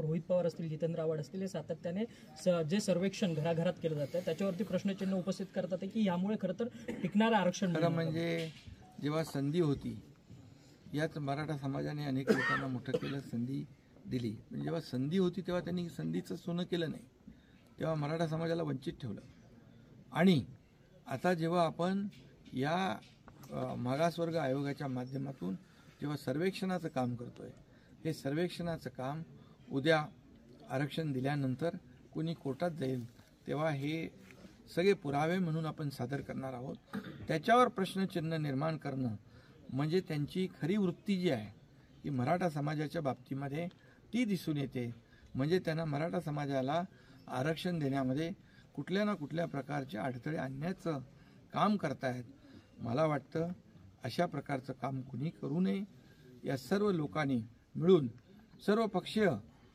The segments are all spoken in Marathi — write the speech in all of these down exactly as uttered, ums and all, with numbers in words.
रोहित पवार असतील, जितेंद्र आव्हाड असतील, हे सातत्याने जे सर्वेक्षण घराघरात केलं जातं त्याच्यावरती प्रश्नचिन्ह उपस्थित करतात की यामुळे खरं तर टिकणारं आरक्षण खरं म्हणजे जेव्हा संधी होती, याच मराठा समाजाने अनेक लोकांना मोठं केलं, संधी दिली. म्हणजे जेव्हा संधी होती तेव्हा त्यांनी संधीचं सोनं केलं नाही, तेव्हा मराठा समाजाला वंचित ठेवलं. आणि आता जेव्हा आपण या मागासवर्ग आयोगाच्या माध्यमातून जेव्हा सर्वेक्षणाचं काम करतोय, हे सर्वेक्षणाचं काम उद्या आरक्षण दिल्यानंतर कोणी कोर्टात जाईल तेव्हा हे सगळे पुरावे म्हणून आपण सादर करणार आहोत. त्याच्यावर प्रश्नचिन्ह निर्माण करणं म्हणजे त्यांची खरी वृत्ती जी आहे की मराठा समाजाच्या बाबतीमध्ये ती दिसून येते. म्हणजे त्यांना मराठा समाजाला आरक्षण देण्यामध्ये कुठल्या ना कुठल्या प्रकारचे अडथळे आणण्याचं काम करतायत. मला वाटतं अशा प्रकारचं काम कुणी करू नये. या सर्व लोकांनी मिळून, सर्व पक्षीय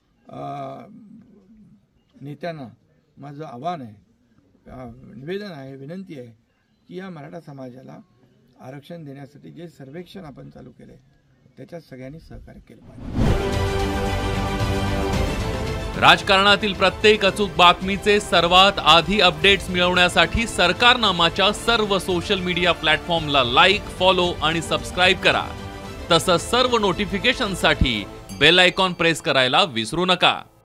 नेत्यांना माझं आव्हान आहे, निवेदन आहे, विनंती आहे की या मराठा समाजाला आरक्षण देण्यासाठी जे सर्वेक्षण आपण चालू केले त्याच्यात सगळ्यांनी सहकार्य केलं पाहिजे. राजकारणातील प्रत्येक अचूक बातमीचे सर्वात आधी अपडेट्स मिळवण्यासाठी सरकारनामाच्या सर्व सोशल मीडिया प्लॅटफॉर्मला लाईक, फॉलो आणि सबस्क्राईब करा. तसंच सर्व नोटिफिकेशनसाठी बेल आयकॉन प्रेस करायला विसरू नका.